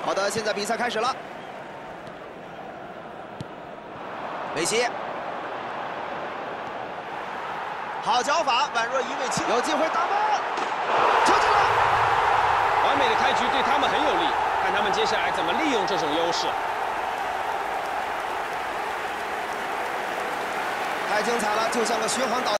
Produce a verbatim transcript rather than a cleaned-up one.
好的，现在比赛开始了。梅西，好脚法，宛若一位青，有机会打门，球进了！ 完美的开局对他们很有利，看他们接下来怎么利用这种优势。 太精彩了，就像个巡航导。